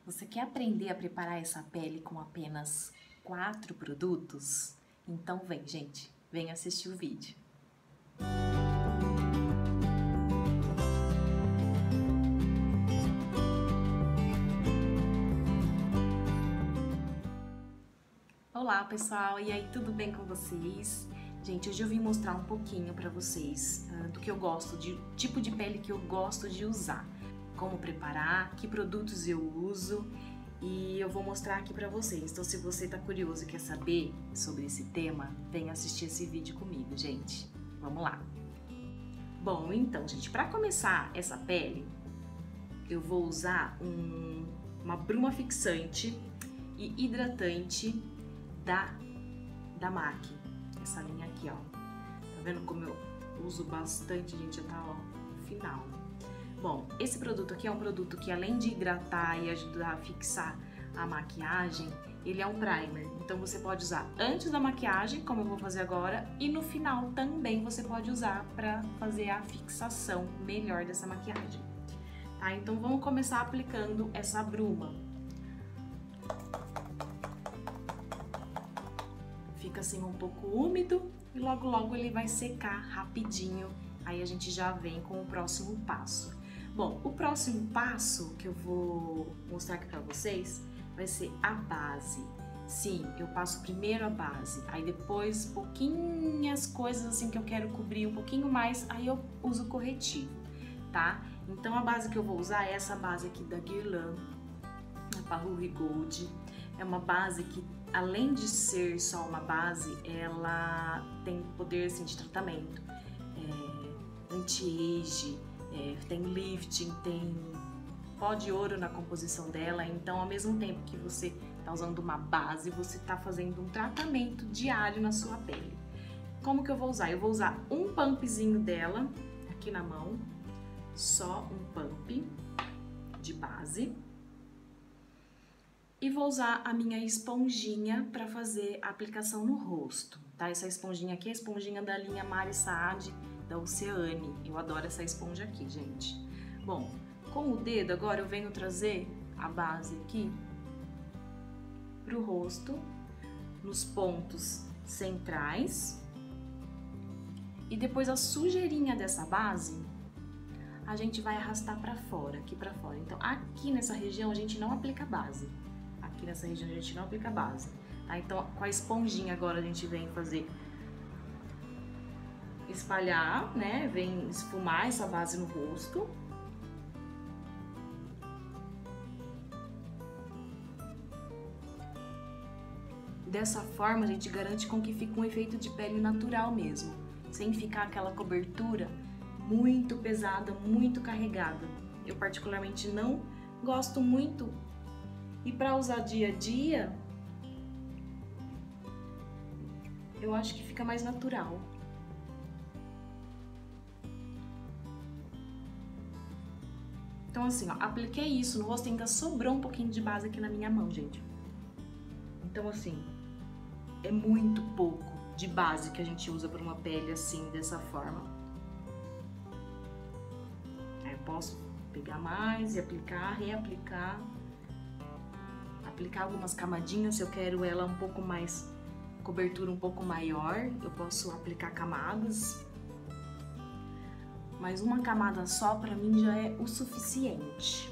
Você quer aprender a preparar essa pele com apenas 4 produtos? Então vem, gente, vem assistir o vídeo. Olá pessoal, e aí, tudo bem com vocês? Gente, hoje eu vim mostrar um pouquinho pra vocês do que eu gosto, tipo de pele que eu gosto de usar, como preparar, que produtos eu uso, e eu vou mostrar aqui pra vocês. Então, se você tá curioso e quer saber sobre esse tema, vem assistir esse vídeo comigo, gente. Vamos lá! Bom, então, gente, pra começar essa pele, eu vou usar uma bruma fixante e hidratante da MAC, essa linha aqui, ó. Tá vendo como eu uso bastante, gente? Já tá, ó, final. Bom, esse produto aqui é um produto que, além de hidratar e ajudar a fixar a maquiagem, ele é um primer. Então você pode usar antes da maquiagem, como eu vou fazer agora, e no final também você pode usar para fazer a fixação melhor dessa maquiagem. Tá? Então vamos começar aplicando essa bruma. Fica assim um pouco úmido e logo logo ele vai secar rapidinho. Aí a gente já vem com o próximo passo. Bom, o próximo passo que eu vou mostrar aqui pra vocês vai ser a base. Sim, eu passo primeiro a base, aí depois pouquinhas coisas assim que eu quero cobrir um pouquinho mais, aí eu uso o corretivo, tá? Então a base que eu vou usar é essa base aqui da Guerlain, a Parrulle Gold. É uma base que, além de ser só uma base, ela tem poder assim, de tratamento, anti-age, tem lifting, tem pó de ouro na composição dela. Então, ao mesmo tempo que você está usando uma base, você está fazendo um tratamento diário na sua pele. Como que eu vou usar? Eu vou usar um pumpzinho dela aqui na mão, só um pump de base. E vou usar a minha esponjinha para fazer a aplicação no rosto, tá? Essa esponjinha aqui é a esponjinha da linha Mari Saad, da Oceane. Eu adoro essa esponja aqui, gente. Bom, com o dedo agora eu venho trazer a base aqui pro rosto, nos pontos centrais. E depois a sujeirinha dessa base, a gente vai arrastar para fora, aqui para fora. Então, aqui nessa região a gente não aplica base. Aqui nessa região a gente não aplica base, tá? Então, com a esponjinha agora a gente vem fazer, espalhar, né? Vem esfumar essa base no rosto. Dessa forma a gente garante com que fique um efeito de pele natural mesmo, sem ficar aquela cobertura muito pesada, muito carregada. Eu particularmente não gosto muito. E para usar dia a dia, eu acho que fica mais natural. Então assim, ó, apliquei isso no rosto, ainda sobrou um pouquinho de base aqui na minha mão, gente. Então assim, é muito pouco de base que a gente usa para uma pele assim, dessa forma. Aí eu posso pegar mais e aplicar, reaplicar. Aplicar algumas camadinhas, se eu quero ela um pouco mais, cobertura um pouco maior, eu posso aplicar camadas. Mas uma camada só pra mim já é o suficiente.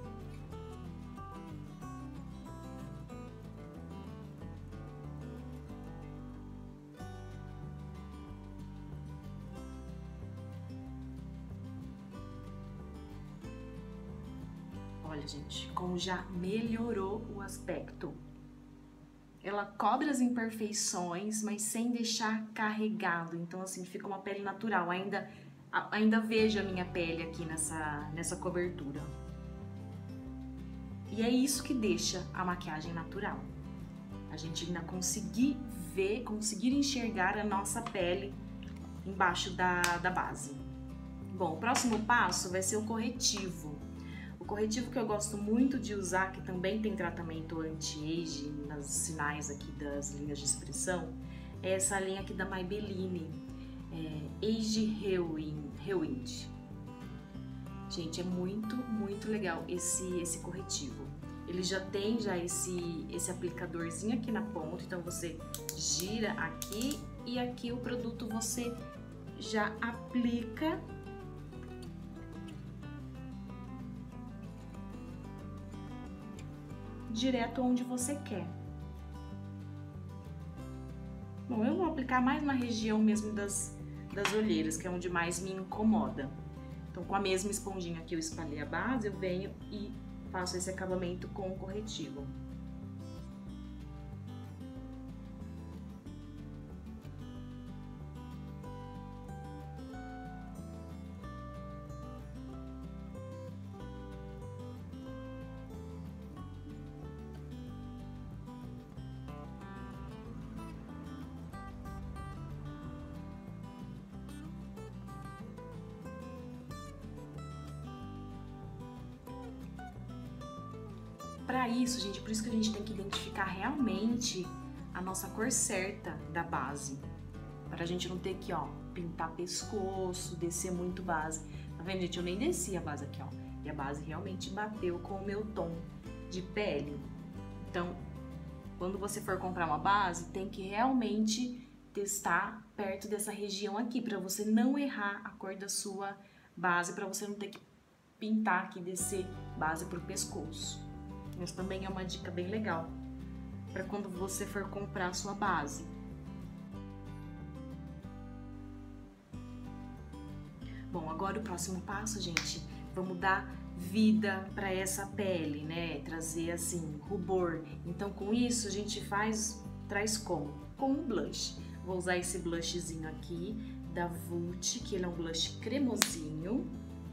Olha, gente, como já melhorou o aspecto. Ela cobre as imperfeições, mas sem deixar carregado. Então, assim, fica uma pele natural. Ainda vejo a minha pele aqui nessa cobertura. E é isso que deixa a maquiagem natural. A gente ainda conseguir ver, conseguir enxergar a nossa pele embaixo da base. Bom, o próximo passo vai ser o corretivo. O corretivo que eu gosto muito de usar, que também tem tratamento anti-age nas sinais aqui das linhas de expressão, é essa linha aqui da Maybelline, Age Rewind. Gente, é muito, muito legal esse corretivo. ele já tem esse aplicadorzinho aqui na ponta, então você gira aqui e aqui o produto você já aplica direto onde você quer. Bom, eu vou aplicar mais na região mesmo das olheiras, que é onde mais me incomoda. Então, com a mesma esponjinha que eu espalhei a base, eu venho e faço esse acabamento com o corretivo. Para isso, gente, por isso que a gente tem que identificar realmente a nossa cor certa da base. Para a gente não ter que, ó, pintar pescoço, descer muito base. Tá vendo, gente? Eu nem desci a base aqui, ó. E a base realmente bateu com o meu tom de pele. Então, quando você for comprar uma base, tem que realmente testar perto dessa região aqui, para você não errar a cor da sua base, para você não ter que pintar aqui, descer base pro pescoço. Isso também é uma dica bem legal para quando você for comprar a sua base. Bom, agora o próximo passo, gente, vamos dar vida para essa pele, né? Trazer assim, rubor. Então, com isso a gente traz como? Com um blush. Vou usar esse blushzinho aqui da Vult, que ele é um blush cremosinho.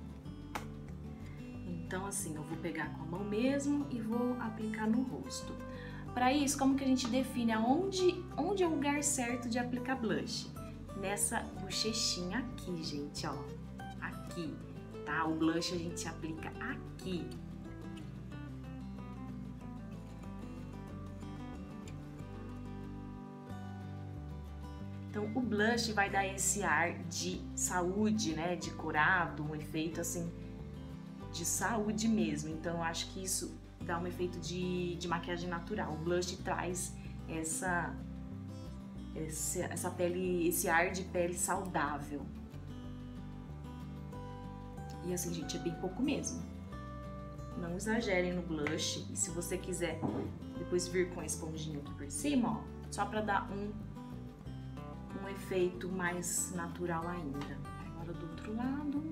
Então, assim, eu vou pegar com a mão mesmo e vou aplicar no rosto. Para isso, como que a gente define onde é o lugar certo de aplicar blush? Nessa bochechinha aqui, gente, ó. Aqui, tá? O blush a gente aplica aqui. Então, o blush vai dar esse ar de saúde, né? De curado, um efeito, assim, de saúde mesmo. Então, eu acho que isso dá um efeito de maquiagem natural. O blush traz essa pele, esse ar de pele saudável. E assim, gente, é bem pouco mesmo. Não exagerem no blush. E se você quiser depois vir com a esponjinha aqui por cima, ó, só pra dar um efeito mais natural ainda. Agora do outro lado.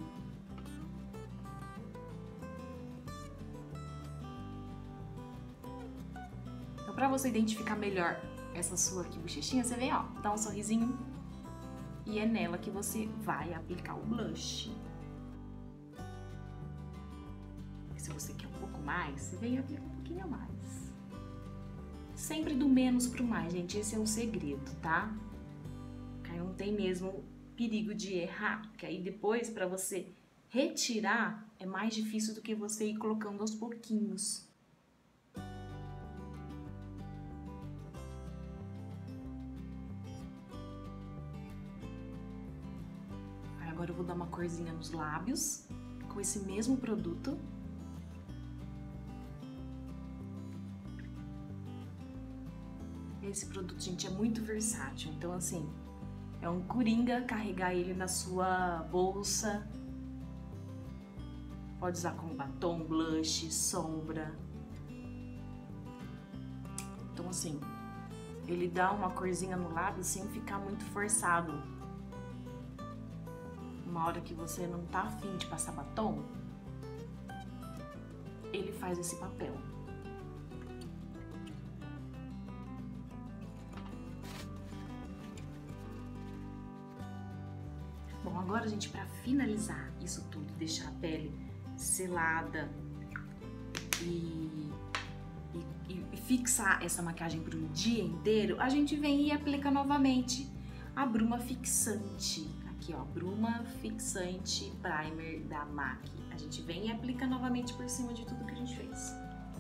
Então, pra você identificar melhor essa sua aqui bochechinha, você vem, ó, dá um sorrisinho e é nela que você vai aplicar o blush. Se você quer um pouco mais, você vem e aplica um pouquinho a mais. Sempre do menos pro mais, gente, esse é o segredo, tá? Aí não tem mesmo perigo de errar, porque aí depois, pra você retirar, é mais difícil do que você ir colocando aos pouquinhos. Agora eu vou dar uma corzinha nos lábios com esse mesmo produto. Esse produto, gente, é muito versátil, então assim, é um coringa carregar ele na sua bolsa. Pode usar como batom, blush, sombra. Então assim, ele dá uma corzinha no lábio sem ficar muito forçado. Uma hora que você não tá afim de passar batom, ele faz esse papel. Bom, agora, gente, para finalizar isso tudo, deixar a pele selada e fixar essa maquiagem para um dia inteiro, a gente vem e aplica novamente a bruma fixante. Aqui, ó, bruma fixante primer da MAC. A gente vem e aplica novamente por cima de tudo que a gente fez.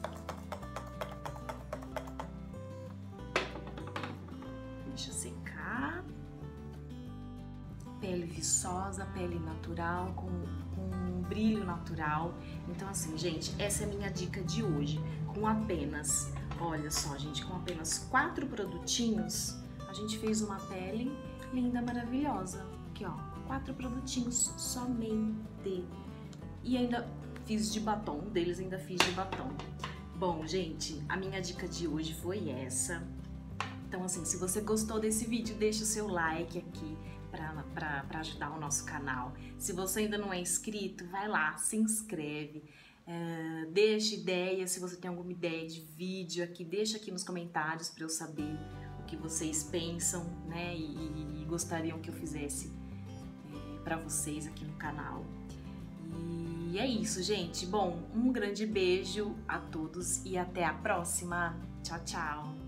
Deixa secar. Pele viçosa, pele natural, com um brilho natural. Então assim, gente, essa é a minha dica de hoje. Com apenas, olha só, gente, com apenas 4 produtinhos, a gente fez uma pele linda, maravilhosa. Aqui, ó, 4 produtinhos somente. E ainda fiz de batom, um deles ainda fiz de batom. Bom, gente, a minha dica de hoje foi essa. Então, assim, se você gostou desse vídeo, deixa o seu like aqui para ajudar o nosso canal. Se você ainda não é inscrito, vai lá, se inscreve. Deixa ideia, se você tem alguma ideia de vídeo aqui, deixa aqui nos comentários para eu saber o que vocês pensam, né? E gostariam que eu fizesse para vocês aqui no canal. E é isso, gente. Bom, um grande beijo a todos e até a próxima. Tchau, tchau!